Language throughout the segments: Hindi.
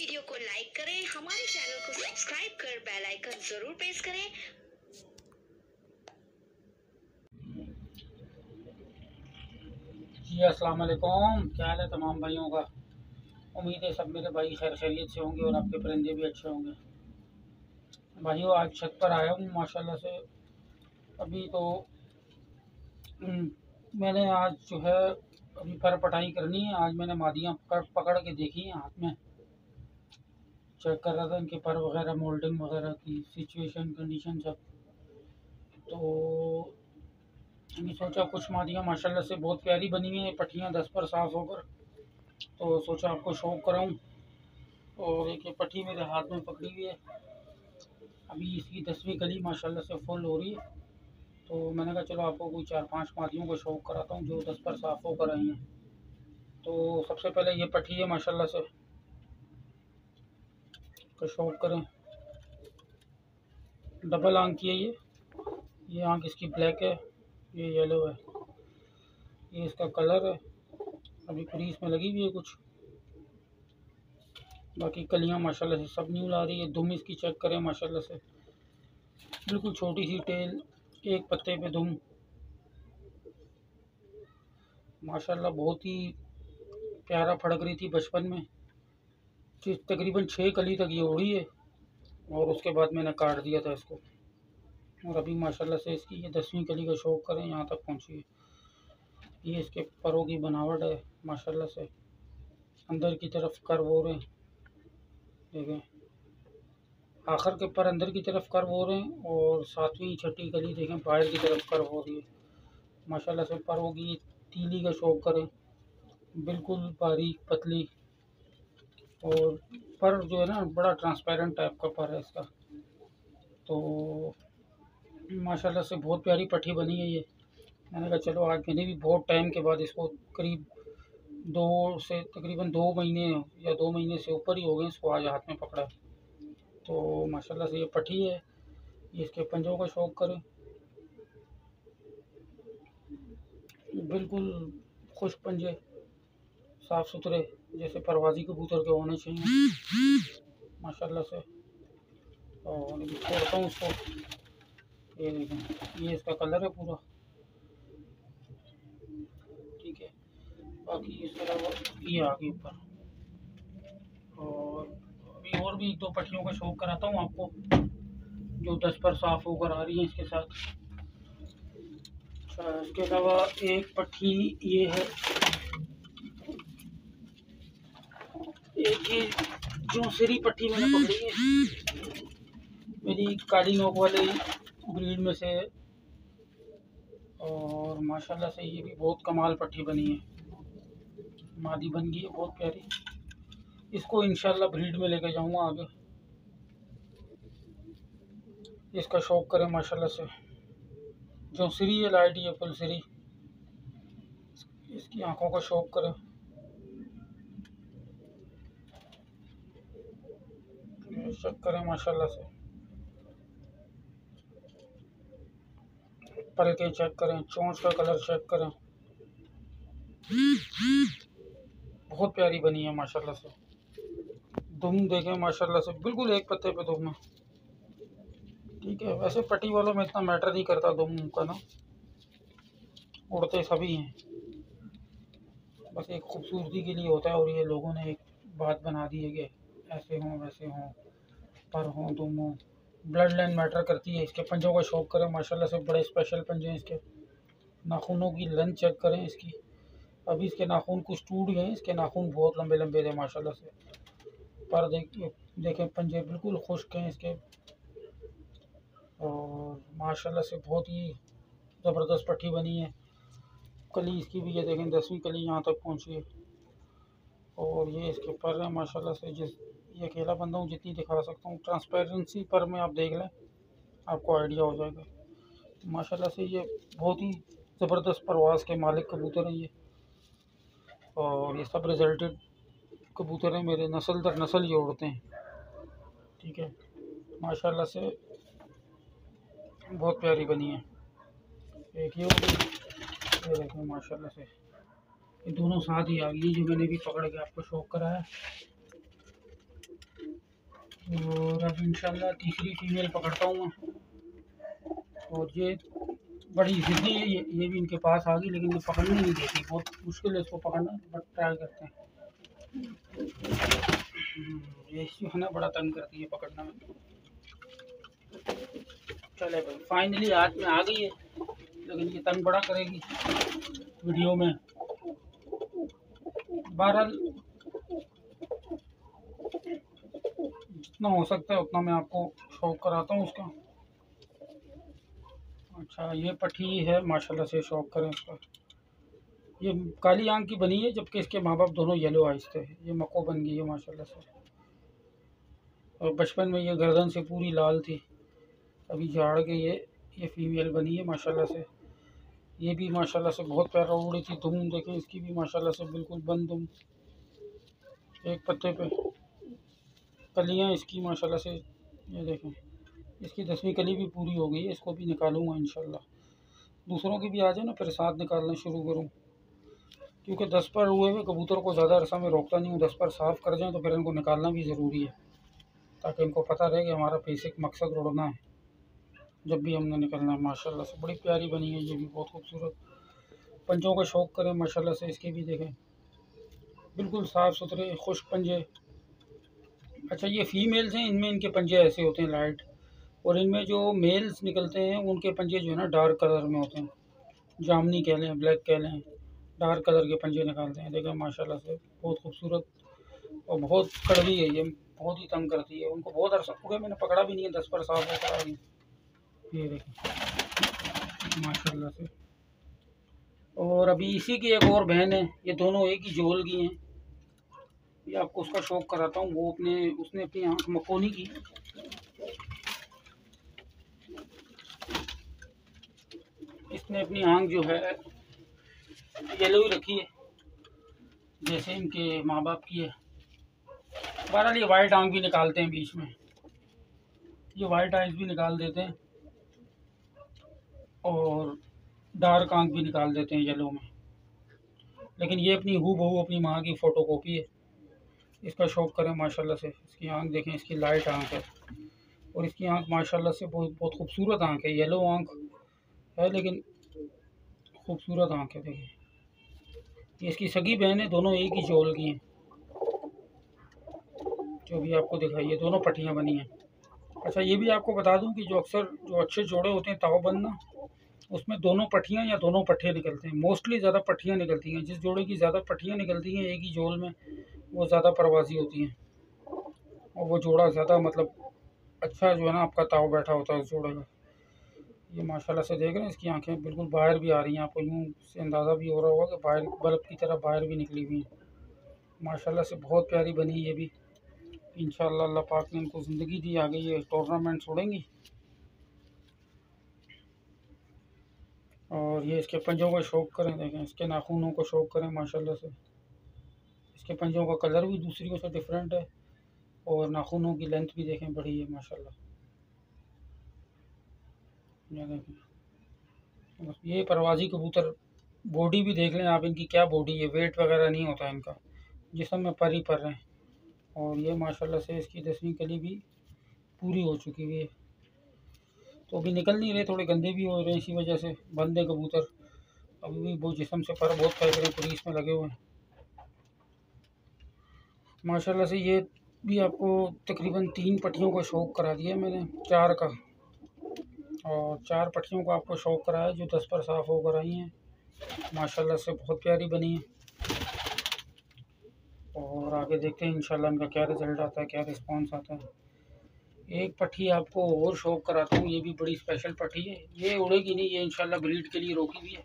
वीडियो को लाइक करें, हमारे चैनल को सब्सक्राइब कर बेल आइकन जरूर प्रेस करें। जी अस्सलाम वालेकुम, क्या हाल है तमाम भाइयों का। उम्मीद है सब मेरे भाई खैर खैरियत से होंगे और आपके परिंदे भी अच्छे होंगे। भाइयों आज छत पर आया हूँ माशाल्लाह से। अभी तो मैंने आज जो है अभी पर पटाई करनी है। आज मैंने मादियाँ पकड़ के देखी हैं हाथ में, चेक कर रहा था इनके पर वगैरह, मोल्डिंग वगैरह की सिचुएशन कंडीशन सब। तो मैंने सोचा कुछ मादियाँ माशाल्लाह से बहुत प्यारी बनी हैं, पट्टियाँ 10 पर साफ़ होकर, तो सोचा आपको शौक कराऊँ। और एक ये पट्टी मेरे हाथ में पकड़ी हुई है, अभी इसकी 10वीं कली माशाल्लाह से फुल हो रही है। तो मैंने कहा चलो आपको कोई 4-5 मादियों को शौक कराता हूँ जो 10 पर साफ़ होकर आई हैं। तो सबसे पहले ये पट्टी है माशाल्लाह से, तो शौक करें। डबल आंख की है ये आंख इसकी ब्लैक है, ये येलो है, ये इसका कलर है। अभी क्रीज में लगी हुई है कुछ, बाकी कलियाँ माशाल्लाह से सब न्यू ला रही है। दुम इसकी चेक करें माशाल्लाह से, बिल्कुल छोटी सी टेल, एक पत्ते पे दुम माशाल्लाह बहुत ही प्यारा फड़क रही थी बचपन में। तकरीबन 6 कली तक ये उड़ी है और उसके बाद मैंने काट दिया था इसको। और अभी माशाल्लाह से इसकी ये 10वीं कली का शौक करें यहाँ तक पहुँची है। ये इसके परों की बनावट है माशाल्लाह से, अंदर की तरफ कर्व हो रहे हैं, देखें आखिर के पर अंदर की तरफ कर्व हो रहे हैं और 7वीं 6ठी कली देखें बाहर की तरफ कर्व हो रही है। माशाल्लाह से परों की तीली का शौक करें, बिल्कुल बारीक पतली, और पर जो है ना बड़ा ट्रांसपेरेंट टाइप का पर है इसका। तो माशाल्लाह से बहुत प्यारी पट्टी बनी है ये। मैंने कहा चलो आज मैंने भी बहुत टाइम के बाद इसको, करीब तकरीबन 2 महीने या 2 महीने से ऊपर ही हो गए इसको आज हाथ में पकड़ा। तो माशाल्लाह से ये पट्टी है, ये इसके पंजों का शौक करें, बिल्कुल खुश पंजे, साफ़ सुथरे जैसे परवाजी कबूतर के होने चाहिए माशाल्लाह से। और छोड़ता हूँ उसको, ये देखें ये इसका कलर है पूरा, ठीक है। बाकी इसके अलावा ये आ गई ऊपर। और अभी और भी 1-2 पट्टियों का शौक कराता हूँ आपको जो 10 पर साफ़ होकर आ रही हैं इसके साथ। अच्छा, इसके अलावा एक पट्टी ये है, एक ये जो सिरी पट्टी मैंने पकड़ी है मेरी काली नोक वाले ब्रीड में से, और माशाल्लाह से ये भी बहुत कमाल पट्टी बनी है, मादी बन गई है बहुत प्यारी। इसको इंशाल्लाह ब्रीड में लेके जाऊंगा आगे, इसका शौक करें माशाल्लाह से। जो सिरी है लाइट, ये फुल सिरी, इसकी आंखों का शौक करें, चेक करें माशाल्लाह से, पलके चेक करें, चोंच का कलर चेक करें, बहुत प्यारी बनी है माशाल्लाह से। दुम देखें माशाल्लाह से, बिल्कुल एक पत्ते पे दुम है, ठीक है। वैसे पट्टी वालों में इतना मैटर नहीं करता दुम का ना, उड़ते सभी हैं, बस एक खूबसूरती के लिए होता है। और ये लोगों ने एक बात बना दी है कि ऐसे हों वैसे हों, पर हों दुम हों, ब्लड लाइन मैटर करती है। इसके पंजों का शौक करें माशाल्लाह से, बड़े स्पेशल पंजे हैं इसके। नाखूनों की लेंथ चेक करें इसकी, अभी इसके नाखून कुछ टूट गए हैं, इसके नाखून बहुत लंबे लंबे थे माशाल्लाह से। पर देखें पंजे बिल्कुल खुश्क हैं इसके, और माशाल्लाह से बहुत ही ज़बरदस्त पट्टी बनी है। कली इसकी भी ये देखें 10वीं कली यहाँ तक पहुँची है। और ये इसके पर है माशाल्लाह से, ये अकेला बंदा हूँ जितनी दिखा सकता हूँ। ट्रांसपेरेंसी पर में आप देख लें, आपको आइडिया हो जाएगा। माशाल्लाह से ये बहुत ही ज़बरदस्त परवाज़ के मालिक कबूतर हैं ये, और ये सब रिजल्टेड कबूतर हैं मेरे, नस्ल दर नस्ल ये उड़ते हैं, ठीक है। माशाल्लाह से बहुत प्यारी बनी है। एक ये देखें माशाल्लाह से, ये दोनों साथ ही आ गई जो मैंने भी पकड़ के आपको शौक कराया। और अब इंशाल्लाह तीसरी फीमेल पकड़ता हूँ मैं। और ये बड़ी ज़िद्दी है, ये भी इनके पास आ गई, लेकिन ये पकड़ने नहीं देती, बहुत मुश्किल है इसको पकड़ना, बट ट्राई करते हैं। ये जो है ना बड़ा तंग करती है पकड़ना में। चले भाई, फाइनली हाथ में आ गई है, लेकिन ये तंग बड़ा करेगी वीडियो में। बहरहाल जितना हो सकता है उतना मैं आपको शौक कराता हूँ उसका। अच्छा, ये पट्टी है माशाल्लाह से, शौक करें उसका। ये काली आंख की बनी है, जबकि इसके माँ बाप दोनों येलो आइज थे। ये मक्को बन गई है माशाल्लाह से। और बचपन में ये गर्दन से पूरी लाल थी, अभी झाड़ के ये फीमेल बनी है माशाल्लाह से। ये भी माशाल्लाह से बहुत प्यारा उड़ी थी। दुम देखें इसकी भी माशाल्लाह से, बिल्कुल बंद दुम, एक पत्ते पे कलियां इसकी माशाल्लाह से। ये देखें, इसकी 10वीं कली भी पूरी हो गई है, इसको भी निकालूंगा इंशाल्लाह। दूसरों की भी आ जाए ना, फिर साथ निकालना शुरू करूँ, क्योंकि 10 पर हुए हुए कबूतर को ज़्यादा अरसा में रोकता नहीं हूँ। 10 पर साफ़ कर जाएँ तो फिर इनको निकालना भी ज़रूरी है, ताकि इनको पता रहे कि हमारा बेसिक मकसद उड़ना है जब भी हमने निकलना है। माशाल्लाह से बड़ी प्यारी बनी है, ये भी बहुत खूबसूरत। पंजों का शौक करें माशाल्लाह से, इसके भी देखें बिल्कुल साफ़ सुथरे खुश्क पंजे। अच्छा, ये फीमेल्स हैं, इनमें इनके पंजे ऐसे होते हैं लाइट, और इनमें जो मेल्स निकलते हैं उनके पंजे जो है ना डार्क कलर में होते हैं, जामनी कह लें, ब्लैक कह लें, डार्क कलर के पंजे निकालते हैं। देखें माशाल्लाह से बहुत खूबसूरत, और बहुत कड़वी है ये, बहुत ही तंग करती है। उनको बहुत अरसा हो गया मैंने पकड़ा भी नहीं है, 10 पर साफ होकर आ गई। ये देखें माशाल्लाह से। और अभी इसी की एक और बहन है, ये दोनों एक ही जोल की हैं। ये आपको उसका शौक कराता हूँ। वो उसने अपनी आँख मकोनी की, इसने अपनी आँख जो है येलो ही रखी है, जैसे इनके माँ बाप की है। बहरहाल ये वाइट आँख भी निकालते हैं बीच में, ये वाइट आइज भी निकाल देते हैं, और डार्क आँख भी निकाल देते हैं येलो में। लेकिन ये अपनी हूबहू अपनी माँ की फ़ोटोकॉपी है। इसका शौक करें माशाल्लाह से। इसकी आँख देखें, इसकी लाइट आँख है, और इसकी आँख माशाल्लाह से बहुत बहुत खूबसूरत आँख है। येलो आँख है, लेकिन खूबसूरत आँख है। देखिए, ये इसकी सगी बहन है, दोनों एक ही जोल की हैं, जो भी आपको दिखाइए, दोनों पट्टियाँ बनी हैं। अच्छा, ये भी आपको बता दूं कि जो अक्सर जो अच्छे जोड़े होते हैं तावबंद ना, उसमें दोनों पट्टियाँ या दोनों पट्टे निकलते हैं। मोस्टली ज़्यादा पट्टियाँ निकलती हैं। जिस जोड़े की ज़्यादा पट्टियाँ निकलती हैं एक ही जोल में, वो ज़्यादा परवाजी होती हैं, और वो जोड़ा ज़्यादा मतलब अच्छा जो है ना आपका ताव बैठा होता है उस जोड़े का। ये माशाल्लाह से देख रहे हैं, इसकी आंखें बिल्कुल बाहर भी आ रही हैं, आपको यूँ से अंदाज़ा भी हो रहा होगा कि बाहर बल्ब की तरह बाहर भी निकली हुई हैं। माशाल्लाह से बहुत प्यारी बनी ये भी। इंशाल्लाह अल्लाह पाक ने इनको ज़िंदगी दी, आगे ये टूर्नामेंट छोड़ेंगी। और ये इसके पंजों का शौक करें, देखें इसके नाखूनों को शौक करें माशाल्लाह से। इसके पंजों का कलर भी दूसरियों से डिफरेंट है, और नाखूनों की लेंथ भी देखें बड़ी है माशाल्लाह। ये देखें, बस ये परवाजी कबूतर। बॉडी भी देख लें आप, इनकी क्या बॉडी है, वेट वगैरह नहीं होता इनका, जिस्म में पर ही पर रहे हैं। और ये माशाल्लाह से इसकी 10वीं कली भी पूरी हो चुकी हुई है, तो अभी निकल नहीं रहे, थोड़े गंदे भी हो रहे हैं, इसी वजह से बंद है कबूतर। अभी भी वो जिस्म से पर बहुत फेंक रहे हैं, पुलिस में लगे हुए हैं माशाल्लाह से। ये भी आपको तकरीबन 3 पट्टियों का शौक करा दिया मैंने, 4 का, और 4 पट्टियों का आपको शौक कराया जो 10 पर साफ़ होकर आई हैं। माशाल्लाह से बहुत प्यारी बनी है, और आगे देखते हैं इंशाल्लाह इनका क्या रिज़ल्ट आता है, क्या रिस्पांस आता है। एक पट्टी आपको और शौक कराता हूँ, ये भी बड़ी स्पेशल पट्टी है। ये उड़ेगी नहीं, ये इंशाल्लाह ब्रीड के लिए रोकी हुई है।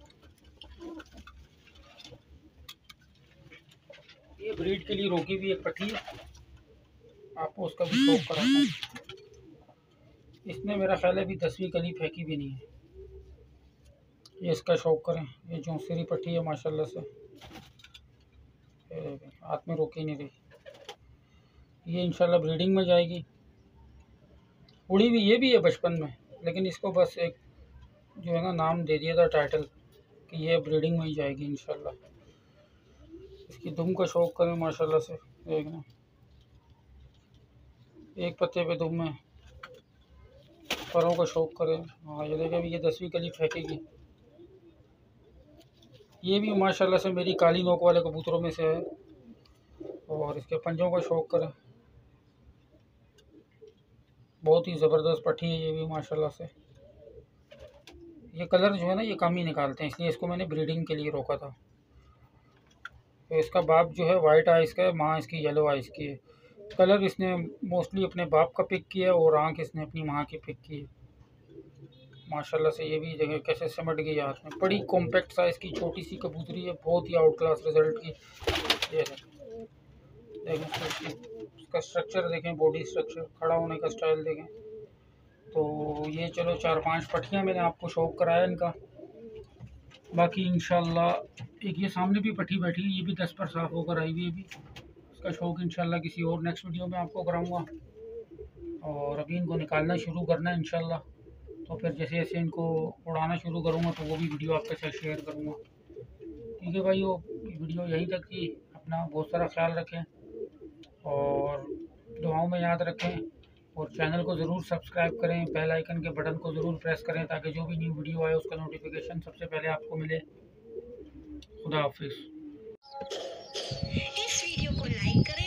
ये ब्रीड के लिए रोकी हुई एक पट्टी है, आपको उसका भी शौक कराता हूँ। इसने मेरा ख्याल है अभी 10वीं कली फेंकी भी नहीं है। ये इसका शौक करें, ये जौंसरी पट्टी है माशाल्लाह से, हाथ में रोकी नहीं रही। ये इंशाल्लाह ब्रीडिंग में जाएगी। उड़ी भी ये भी है बचपन में, लेकिन इसको बस एक जो है ना नाम दे दिया था, टाइटल, कि ये ब्रीडिंग में ही जाएगी इंशाल्लाह। इसकी दुम का शौक करें माशाल्लाह से, देखना एक पत्ते पे दुम में परों को शौक करें। हाँ ये देखें, अभी ये 10वीं कली फेंकेगी। ये भी माशाल्लाह से मेरी काली नोक वाले कबूतरों में से है, और इसके पंजों का शौक करें। बहुत ही ज़बरदस्त पट्टी है ये भी माशाल्लाह से। ये कलर जो है ना ये कम ही निकालते हैं, इसलिए इसको मैंने ब्रीडिंग के लिए रोका था। तो इसका बाप जो है वाइट आइस का है, माँ इसकी येलो आइस की है। कलर इसने मोस्टली अपने बाप का पिक किया है और आँख इसने अपनी माँ की पिक की है। माशाल्लाह से ये भी जगह कैसे सिमट गई हाथ में। बड़ी कॉम्पैक्ट साइज़ की छोटी सी कबूतरी है, बहुत ही आउट क्लास रिजल्ट की। ये देखें इसका स्ट्रक्चर देखें, बॉडी स्ट्रक्चर, खड़ा होने का स्टाइल देखें। तो ये चलो 4-5 पट्टियाँ मैंने आपको शौक कराया इनका। बाकी इंशाल्लाह एक ये सामने भी पट्टी बैठी है, ये भी 10 पर साफ़ होकर आई हुई है। भी इसका शौक इंशाल्लाह किसी और नेक्स्ट वीडियो में आपको कराऊंगा। और अभी इनको निकालना शुरू करना है इंशाल्लाह। तो फिर जैसे जैसे इनको उड़ाना शुरू करूँगा तो वो भी वीडियो आपके साथ शेयर करूँगा। ठीक है भाइयों, वीडियो यहीं तक थी। अपना बहुत सारा ख्याल रखें और दुआओं में याद रखें, और चैनल को ज़रूर सब्सक्राइब करें, बेल आइकन के बटन को ज़रूर प्रेस करें ताकि जो भी न्यू वीडियो आए उसका नोटिफिकेशन सबसे पहले आपको मिले। खुदा हाफिज़। इस वीडियो को लाइक करें